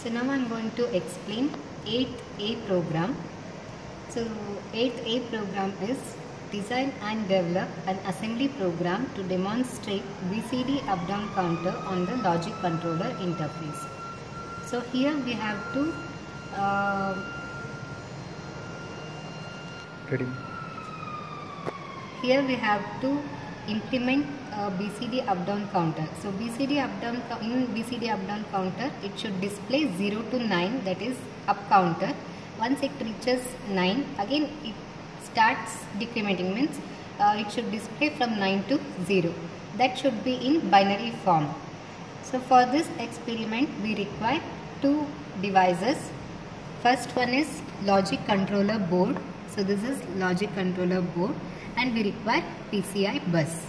So now I'm going to explain 8th A program. So 8th A program is design and develop an assembly program to demonstrate BCD up-down counter on the logic controller interface. So here we have to Here we have to implement a BCD up-down counter. So in BCD up-down counter, it should display 0 to 9, that is up counter. Once it reaches 9, again it starts decrementing, means it should display from 9 to 0. That should be in binary form. So for this experiment, we require two devices. First one is logic controller board. So this is logic controller board, and we require PCI bus.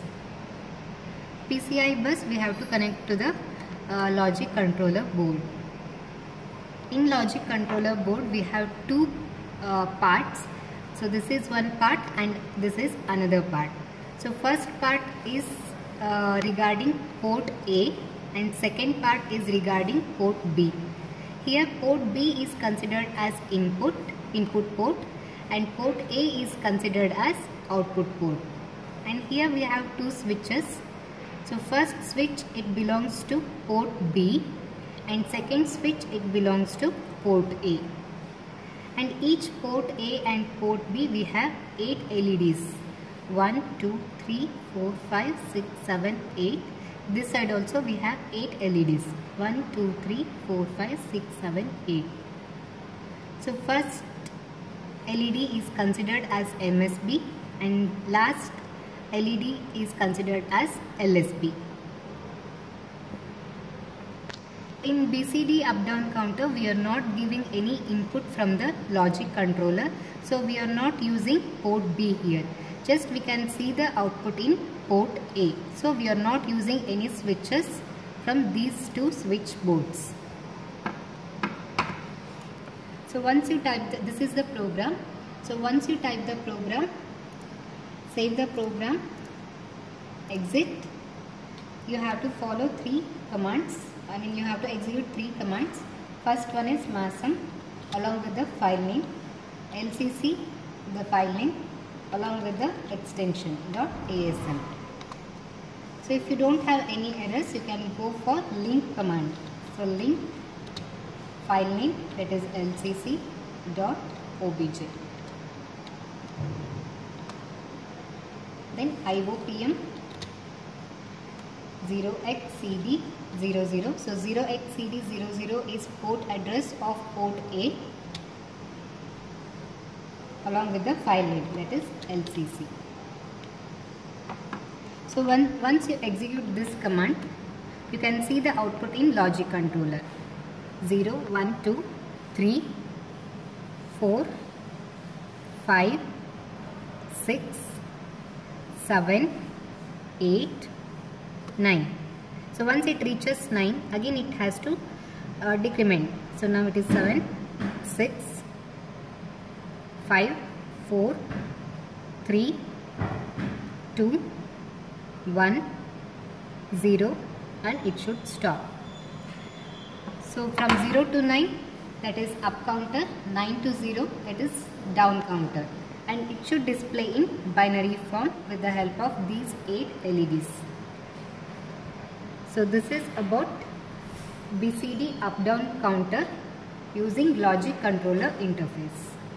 PCI bus we have to connect to the logic controller board. In logic controller board we have two parts. So this is one part and this is another part. So first part is regarding port A and second part is regarding port B. Here port B is considered as input port, and port A is considered as output port. And here we have two switches. So first switch, it belongs to port B, and second switch, it belongs to port A. And each port A and port B we have 8 LEDs. 1, 2, 3, 4, 5, 6, 7, 8. This side also we have 8 LEDs. 1, 2, 3, 4, 5, 6, 7, 8. So first LED is considered as MSB and last LED is considered as LSB. In BCD up-down counter, we are not giving any input from the logic controller. So we are not using port B here. Just we can see the output in port A. So we are not using any switches from these two switch boards. So once you type, this is the program. So once you type the program, save the program, exit. You have to follow 3 commands. You have to execute 3 commands. First one is MASM along with the file name, LCC the file name along with the extension .asm. So if you don't have any errors, you can go for link command. So link file name, that is lcc.obj. Then IOPM 0xCD00. So 0xCD00 is port address of port A along with the file name, that is LCC. So once you execute this command, you can see the output in logic controller. 0, 1, 2, 3, 4, 5, 6, 7, 8, 9. So once it reaches 9, again it has to decrement. So now it is 7, 6, 5, 4, 3, 2, 1, 0, and it should stop. So from 0 to 9, that is up counter, 9 to 0, that is down counter, and it should display in binary form with the help of these 8 LEDs. So this is about BCD up-down counter using logic controller interface.